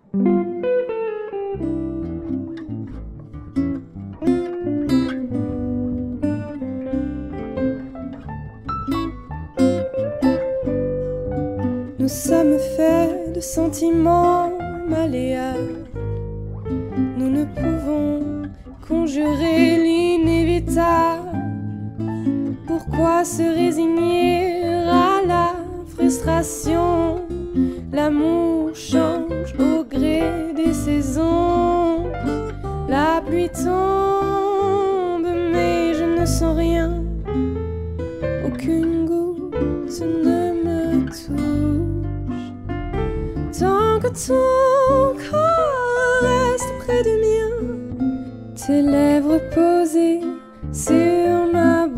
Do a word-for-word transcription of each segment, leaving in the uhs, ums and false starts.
Nous sommes faits de sentiments malléables. Nous ne pouvons conjurer l'inévitable. Pourquoi se résigner à la frustration? L'amour change au gré des saisons. La pluie tombe, mais je ne sens rien. Aucune goutte ne me touche. Tant que ton corps reste près du mien, tes lèvres posées sur ma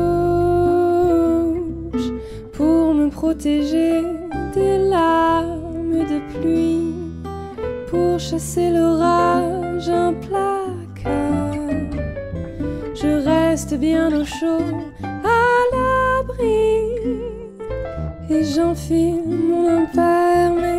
bouche pour me protéger des larmes de pluie, pour chasser l'orage implacable. Je reste bien au chaud, à l'abri, et j'enfile mon imperméable.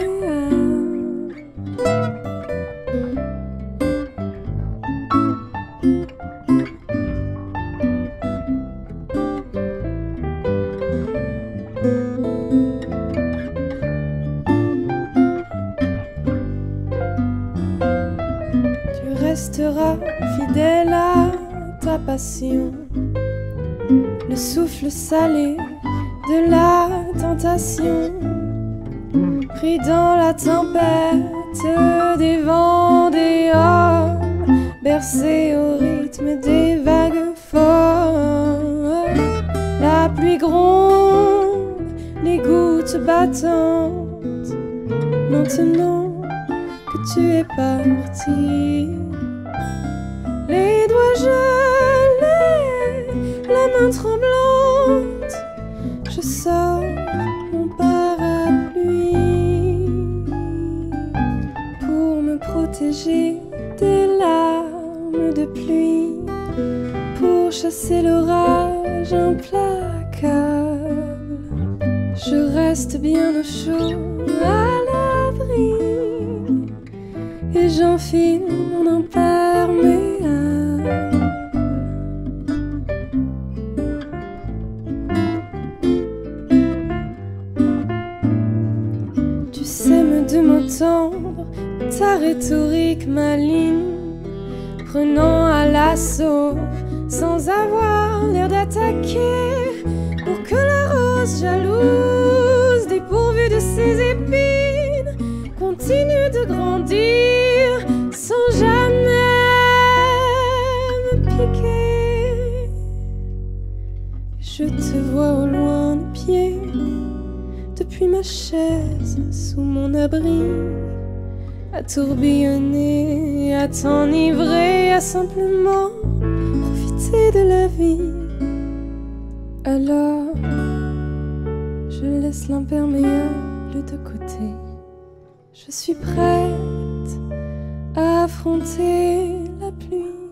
Tu resteras fidèle à ta passion, le souffle salé de la tentation, pris dans la tempête des vents des hommes, bercé au rythme des vagues folles. La pluie gronde, les gouttes battantes, maintenant que tu es parti. Les doigts gelés, la main tremblante, je sors mon parapluie pour me protéger des larmes de pluie, pour chasser l'orage implacable. Je reste bien au chaud, à l'abri, et j'enfile mon imperméable. Tu sèmes de mots tendres ta rhétorique maligne, prenant à l'assaut sans avoir l'air d'attaquer, pour que la rose jalouse, dépourvue de ses épines, continue de grandir sans jamais me piquer. Je te vois au loin de pied, depuis ma chaise sous mon abri, à tourbillonner, à t'enivrer, à simplement profiter de la vie. Alors je laisse l'imperméable de côté. Je suis prête à affronter la pluie.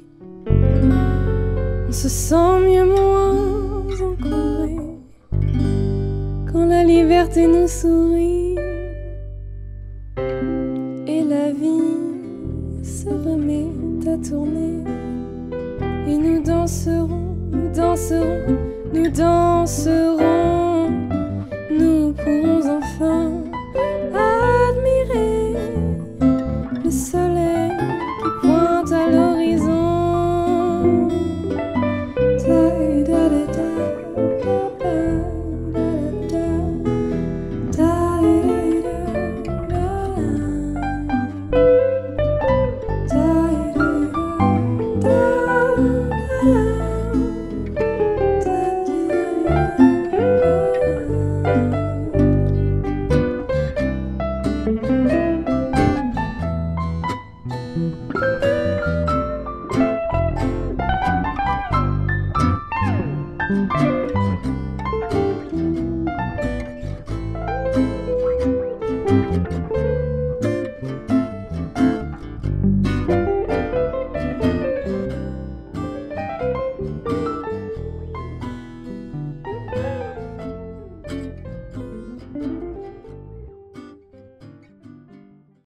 On se sent mieux moins encombré quand la liberté nous sourit et la vie se remet à tourner. Et nous danserons, nous danserons, nous danserons. Nous pourrons enfin admirer le soleil qui pointe à l'horizon. Thank you.